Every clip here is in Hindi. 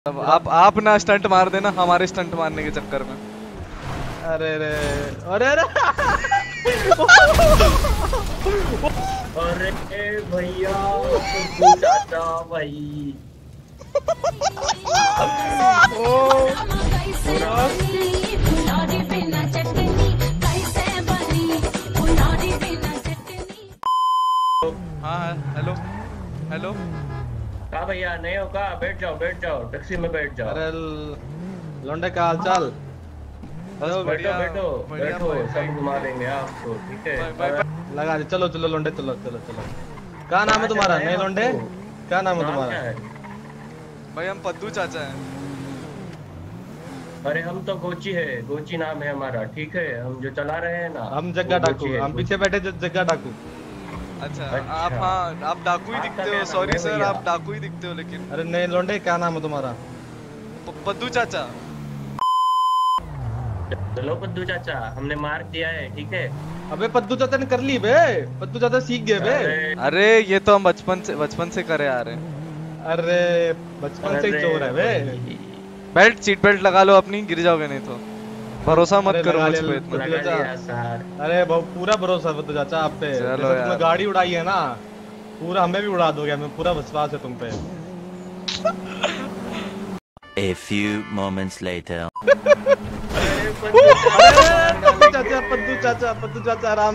अब आप ना स्टंट मार देना हमारे स्टंट मारने के चक्कर में। अरे रे अरे अरे अरे भैया चाचा भाई हाँ हेलो हेलो। कहा भैया नहीं हो का? बैठ जाओ टैक्सी में बैठ जाओ। अरे लौंडे का हाल चाल? बैठो सब घुमा देंगे आपको, ठीक है? लगा दे, चलो चलो लौंडे चलो चलो चलो। क्या नाम है तुम्हारा? नहीं लौंडे क्या नाम है तुम्हारा? भाई हम पद्दू चाचा हैं। अरे हम तो गोची है, गोची नाम है हमारा, ठीक है? हम जो चला रहे हैं ना, हम जग्गा डाकू, हम पीछे बैठे जग्गा डाकू। अच्छा आप, हाँ आप डाकू ही दिखते हो। सॉरी सर आप डाकू ही दिखते हो लेकिन। अरे नहीं लौंडे क्या नाम है तुम्हारा? पद्दू चाचा। चलो पद्दू चाचा हमने मार्क दिया है, ठीक है? अबे पद्दू चाचा ने कर ली बे, पद्दू चाचा सीख गए बे। अरे ये तो हम बचपन से करे आ रहे हैं। अरे बचपन से ही चोर है बे। बेल्ट सीट बेल्ट लगा लो अपनी, गिर जाओगे नहीं तो। भरोसा मत करो मुझ पे इतना। अरे बहुत पूरा भरोसा पद्दू चाचा आप पे। तुमने गाड़ी उड़ाई है ना, पूरा हमें भी उड़ा दोगे, हमें पूरा विश्वास है तुम पे। A few moments later. पद्दू चाचा आराम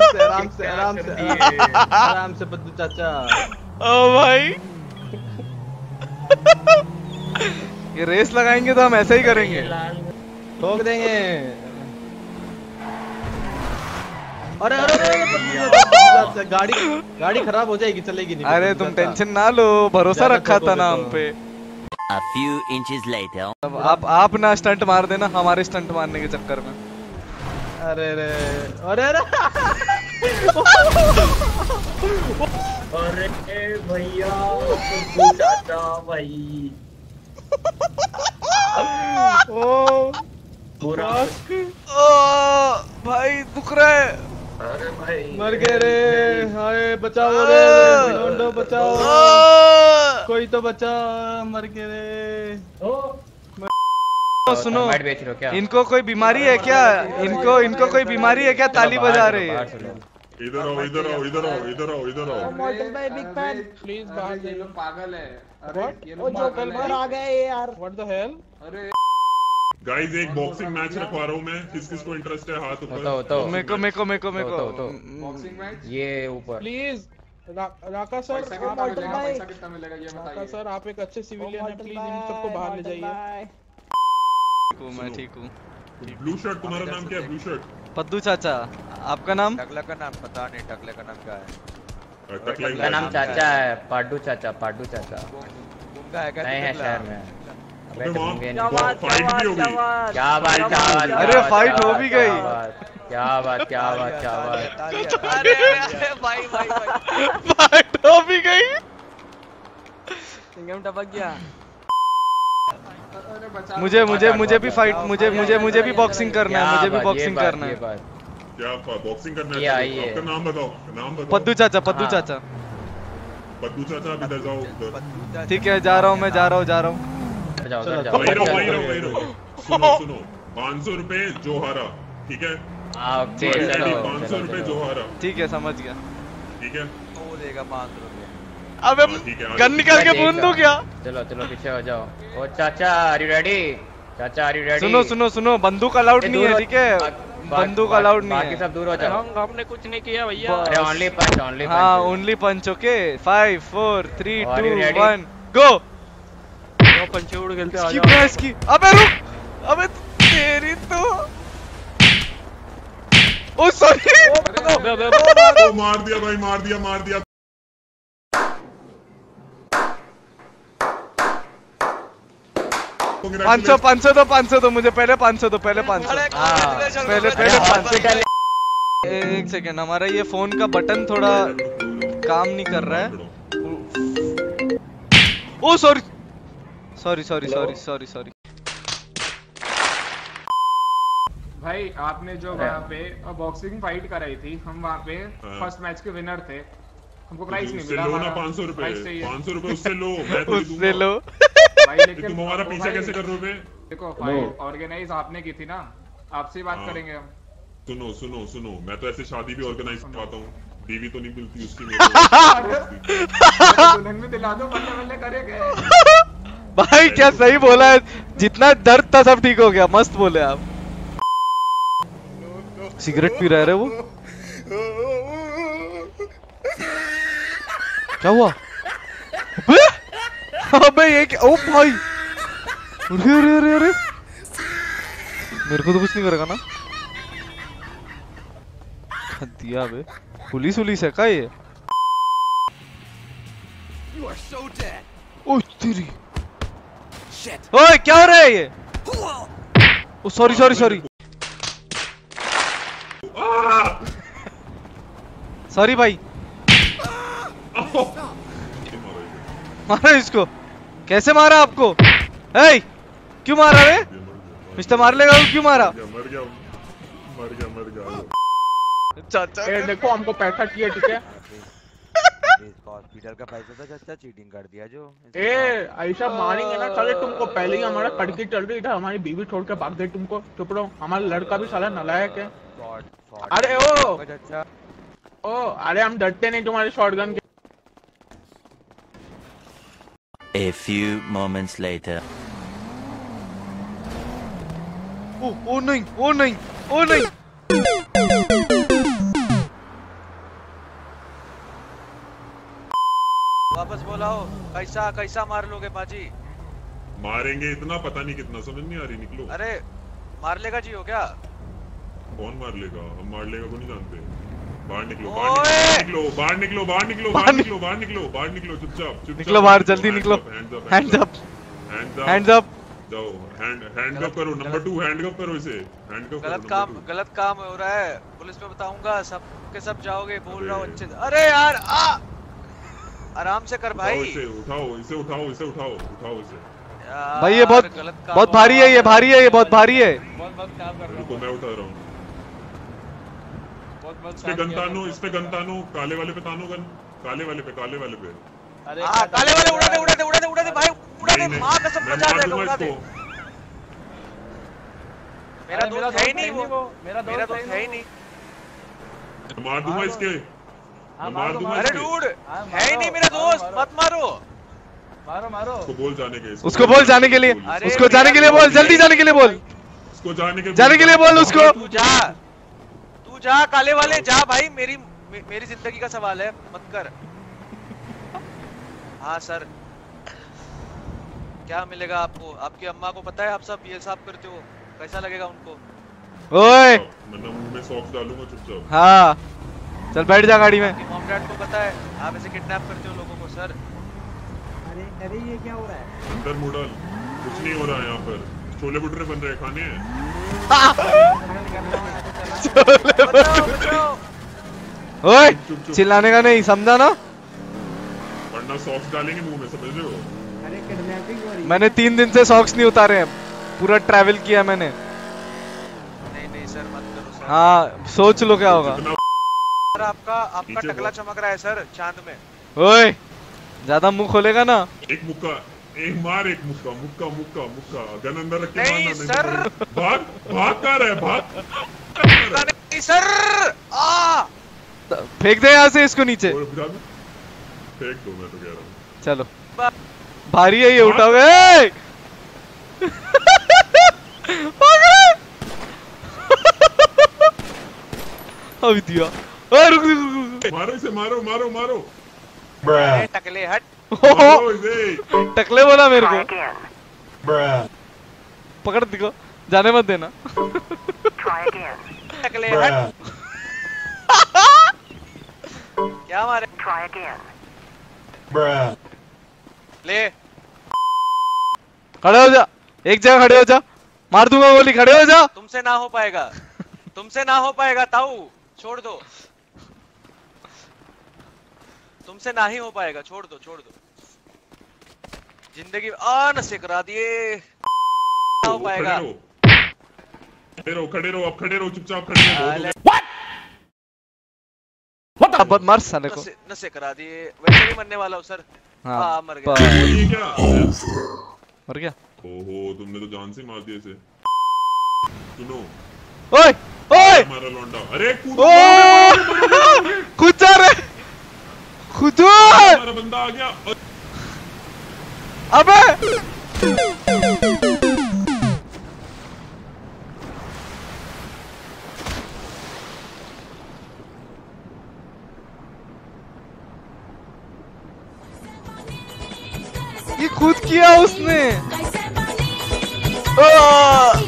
से पद्दू चाचा। ओ भाई ये रेस लगाएंगे तो हम ऐसे ही करेंगे, ठोक देंगे। अरे अरे गाड़ी खराब हो जाएगी, चलेगी नहीं। अरे तुम टेंशन ना लो, भरोसा रखा था ना हम पे। A few inches later. अब आप ना स्टंट मार देना हमारे स्टंट मारने के चक्कर में। अरे रे अरे अरे अरे भैया चाचा भाई पूरा भाई दुख रहा है। अरे भाई मर गए रे, हाय बचाओ रे लौंडो बचाओ, कोई तो बचा, मर गए रे। सुनो इनको कोई बीमारी है क्या? इनको कोई बीमारी है क्या? ताली बजा रही है। इधर आओ। मॉडल भाई बिग फैन प्लीज बाहर ये लोग पागल है। अरे वो जो कल बार आ गए यार, व्हाट द हेल? अरे गाइस एक बॉक्सिंग मैच रखवा रहा हूँ मैं, किसको इंटरेस्ट है हाथ ऊपर? मेको बॉक्सिंग मैच ये ऊपर प्लीज। राका सर पैसा कितना मिलेगा ये बताइए। राका सर आप एक अच्छे सिविलियन हैं, प्लीज इन सबको बाहर ले जाइए। मैं ठीक हूँ। ब्लू शर्ट तुम्हारा नाम क्या है? ब्लू शर्ट पद्दू चाचा। आपका नाम? टकला का नाम पता नहीं, टकले का नाम क्या है? टकला का नाम चाचा है, पाडू चाचा। गुंगा है क्या? नहीं है शहर में। फाइट भी हो गई। क्या बात? अरे फाइट हो भी गई। क्या बात? अरे भाई फाइट हो भी गई। सिंगम टपक गया। मुझे भी फाइट, मुझे भी बॉक्सिंग करना है, मुझे भी बॉक्सिंग करना है। क्या बॉक्सिंग करना ये है? आई है। आपका नाम बताओ। पद्दू चाचा। पद्दू चाचा आप इधर जाओ। ठीक है जा रहा हूँ मैं, जा रहा हूँ। वही रहो। सुनो 500 रुपए जो हारा, ठीक है? 500 रुपए जो हारा, ठीक है समझ गया। ठीक है? वो देगा 500 रुपए। अबे ठीक है, गन निकाल के बूंद दूं क्या? चलो पीछे हो जाओ। ओ चाचा आर यू रेडी? चाचा आर यू रेडी? सुनो बंदूक अलाउड नहीं है, ठीक है? बंदूक अलाउड नहीं है। बाकी सब दूर हो जाओ। हमने कुछ नहीं किया भैया। अरे ओनली पंच हाँ ओनली पंच। ओके 5 4 3 2 1 गो। पंचे उड़ खेलते इसकी भैंस की। अबे रुक, अबे तेरी तो। Oh sorry. मार दिया भाई, मार दिया। पाँच सौ दो मुझे, पहले 500 दो, पहले 500। एक सेकेंड, हमारा ये फोन का बटन थोड़ा काम नहीं कर रहा है। Oh sorry. भाई आपने जो वहाँ पे बॉक्सिंग फाइट कराई थी, हम वहाँ पे फर्स्ट मैच के विनर थे। हमको प्राइस नहीं मिला। लो ना 500 रुपए, 500 रुपए उससे लो, मैं तो उससे लो। भाई कि लेकिन तुम हमारा पीछा कैसे कर रहे हो बे? देखो फाइट ऑर्गेनाइज आपने की थी ना, आपसे बात हाँ। करेंगे हम। सुनो सुनो सुनो, मैं तो ऐसे शादी भी ऑर्गेनाइज करवाता हूँ, बीवी तो नहीं मिलती उसकी मेरे दुल्हन में दिला दो, बल्ले बल्ले करेंगे। भाई क्या सही बोला है, जितना दर्द था सब ठीक हो गया, मस्त बोले आप। सिगरेट पी रहे वो, क्या हुआ? अबे अबे ये क्या? ओ भाई, अरे अरे अरे अरे, मेरे को तो कुछ नहीं करेगा ना? दिया बे, पुलिस है क्या ये? ओह तेरी, ओए क्या हो रहा है ये? Oh sorry sorry sorry sorry भाई, मारा इसको। कैसे मारा आपको? ए, क्यों मारा रे? मिस्टर मार लेगा, क्यों मारा? मर गया मर गया मर गया। चाचा देखो हमको पैसा चाहिए, ठीक है? हॉस्पिटल का पैसा था चाचा, चीटिंग कर दिया जो। ऐसा मारेंगे ना साले तुमको, पहले ही हमारा कड़की चल रही था, हमारी बीवी छोड़ के भाग गई तुमको। चुप रहो, हमारा लड़का भी साला नालायक है। अरे ओ अरे हम डरते नहीं तुम्हारे शॉटगन के। A few moments later. ओ नहीं, ओ नहीं, ओ नहीं। वापस बोलाओ, कैसा कैसा मार लोगे बाजी? मारेंगे इतना, पता नहीं कितना, समझ नहीं आ रही। निकलो। अरे मार लेगा जी हो क्या? कौन मार लेगा? हम मार लेगा को नहीं जानते। बाहर निकलो, बाहर निकलो, बाहर निकलो, बाहर निकलो, बाहर निकलो, बाहर निकलो, बाहर निकलो, चुपचाप निकलो बाहर, जल्दी निकलो। हैंड्स अप, हैंड्स अप, जाओ। हैंड अप करो। नंबर 2 हैंड अप करो इसे। Hand up. गलत काम हो रहा है, पुलिस में बताऊंगा, सब के सब जाओगे। बोल रहा हूँ अच्छे। अरे यार आराम से कर भाई। इसे उठाओ, इसे उठाओ, इसे उठाओ, उठाओ इसे। भाई ये बहुत भारी है, ये भारी है, ये बहुत भारी है। रुको मैं उठा रहा हूँ। इस पे गन तानो, काले वाले पे तानो गन, काले वाले पे, काले वाले पे। काले वाले उड़ा दे, उड़ा दे, उड़ा दे, उड़ा दे भाई, उड़ा दे। माँ कसम बचा देगा, उड़ा दे। मेरा दोस्त है ही नहीं वो, मेरा दोस्त है ही नहीं। मार दूंगा इसके, मार दूंगा। अरे डूड है ही नहीं मेरा दोस्त, मत मारो। मारो मारो। उसको बोल जाने के, उसको बोल जाने के लिए, उसको जाने के लिए बोल, जल्दी जाने के लिए बोल, उसको जाने के लिए बोल उसको। तू जा काले वाले, जा भाई। मेरी जिंदगी का सवाल है, मत कर। हाँ सर, क्या मिलेगा आपको? आपकी अम्मा को पता है आप सब ये साफ करते हो? कैसा लगेगा उनको? ओए मैं मुंह में सॉक्स डालूंगा चुपचाप। हाँ चल बैठ जा गाड़ी में। मॉम डैड को पता है आप ऐसे किडनैप करते हो लोगों को? सर अरे ये क्या हो रहा है? अंदर मुड़ल, कुछ नहीं हो रहा है यहाँ पर। छोले भटूरे बन रहे हैं, खाने हैं। ओए चिल्लाने का नहीं, समझा ना? वरना सॉक्स डालेंगे मुंह में, समझ रहे हो? अरे किडनैपिंग हो रही है। मैंने 3 दिन से सॉक्स नहीं उतारे हैं, पूरा ट्रैवल किया मैंने। नहीं सर मत करो सर। हाँ सोच लो क्या होगा। सर आपका टकला चमक रहा है सर चांद में। ओए ज्यादा मुंह खोलेगा ना। एक मुक्का, एक मार, एक मुक्का, मुक्का मुक्का मुक्का। गन अंदर रख के नहीं मारना। सर। भाग भाग कर रहा है, भाग। नहीं सर। फेंक दे यहाँ से इसको नीचे। फेंक दो, मैं तो कह रहा हूँ। चलो भारी है ये, उठाओगे। अभी दिया। रुक रुक, मारो इसे, मारो मारो मारो। टकले हट। मारो इसे। टकले बोला मेरे को। पकड़ दिखो, जाने मत देना। टकले हट। क्या मारे? ले खड़े हो जा, एक जगह खड़े हो जा, मार दूंगा गोली। खड़े हो जा। तुमसे ना हो पाएगा, तुमसे ना हो पाएगा ताऊ, छोड़ दो। तुमसे ना ही हो पाएगा, छोड़ दो छोड़ दो। जिंदगी नशे करा दिए, ना हो पाएगा। खड़े रहो, अब खड़े रहो, चुपचाप खड़े रहो। अब मार साले को। नशे करा दिए, वैसे भी मरने वाला हूँ सर। हाँ मर गया। मर गया। ओहो तुमने तो जान से मार दिया इसे। सुनो ओए ओए हमारा लौंडा, अरे कूदो, खुद जा रहे, खुद हमारा बंदा आ गया। अबे ये खुद किया उसने।